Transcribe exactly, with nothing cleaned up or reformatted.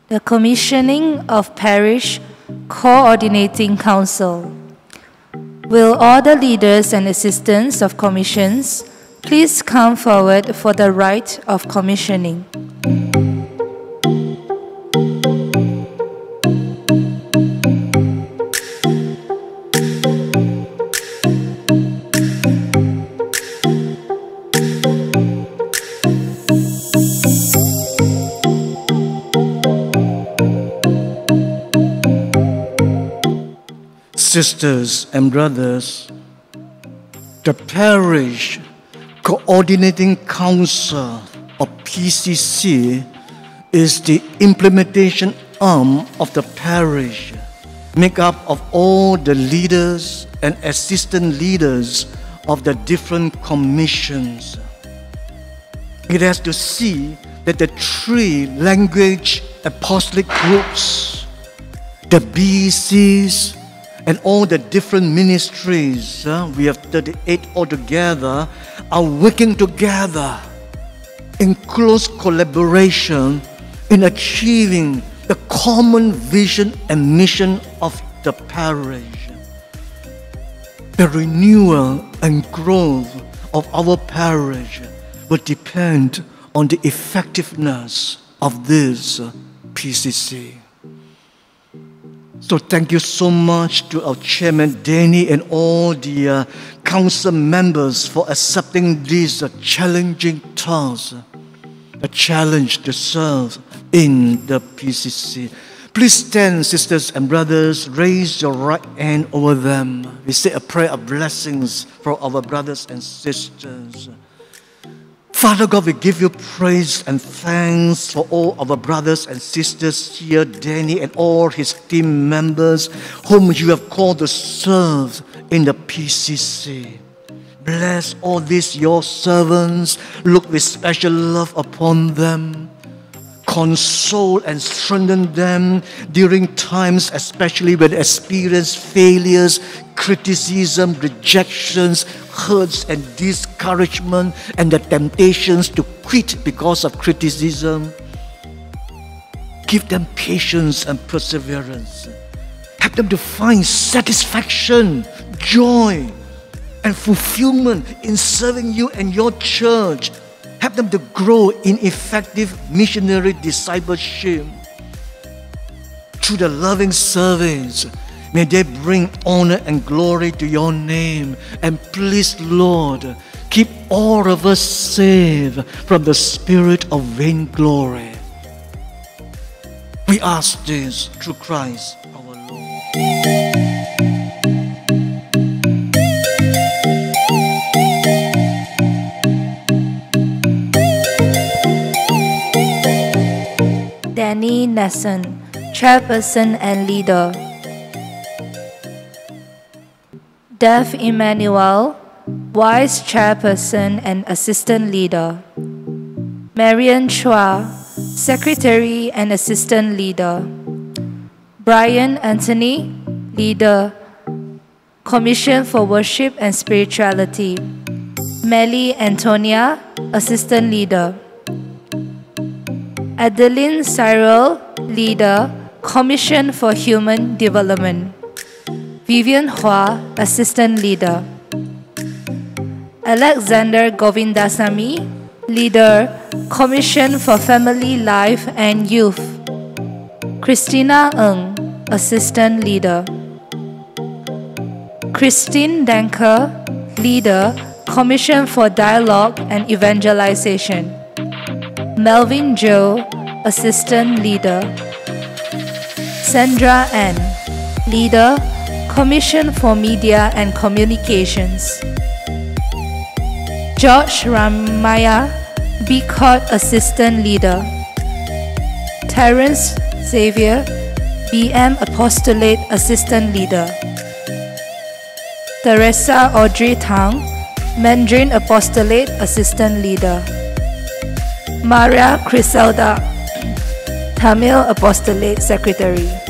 The Commissioning of Parish Coordinating Council. Will all the leaders and assistants of commissions please come forward for the rite of commissioning. Sisters and brothers, the Parish Coordinating Council or P C C is the implementation arm of the parish, made up of all the leaders and assistant leaders of the different commissions. It has to see that the three language apostolic groups, the B E Cs, and all the different ministries, uh, we have thirty-eight altogether, are working together in close collaboration in achieving the common vision and mission of the parish. The renewal and growth of our parish will depend on the effectiveness of this uh, P C C. So thank you so much to our Chairman Danny and all the uh, council members for accepting this uh, challenging task, the challenge to serve in the P C C. Please stand, sisters and brothers, raise your right hand over them. We say a prayer of blessings for our brothers and sisters. Father God, we give you praise and thanks for all our brothers and sisters here, Danny and all his team members whom you have called to serve in the P C C. Bless all these your servants. Look with special love upon them. Console and strengthen them during times, especially when they experience failures, criticism, rejections, hurts and discouragement, and the temptations to quit because of criticism. Give them patience and perseverance. Help them to find satisfaction, joy, and fulfillment in serving you and your church. Help them to grow in effective missionary discipleship. Through the loving service, may they bring honor and glory to your name. And please, Lord, keep all of us safe from the spirit of vainglory. We ask this through Christ our Lord. Danny Nesson, Chairperson and Leader. Dev Emmanuel, Vice Chairperson and Assistant Leader. Marian Chua, Secretary and Assistant Leader. Brian Anthony, Leader, Commission for Worship and Spirituality. Melly Antonia, Assistant Leader. Adeline Cyril, Leader, Commission for Human Development. Vivian Hua, Assistant Leader. Alexander Govindasamy, Leader, Commission for Family Life and Youth. Christina Ng, Assistant Leader. Christine Danker, Leader, Commission for Dialogue and Evangelization. Melvin Joe, Assistant Leader. Sandra N, Leader, Commission for Media and Communications. George Ramaya, B E C Assistant Leader. Terence Xavier, B M Apostolate Assistant Leader. Teresa Audrey Tang, Mandarin Apostolate Assistant Leader. Maria Criselda, Tamil Apostolate Secretary.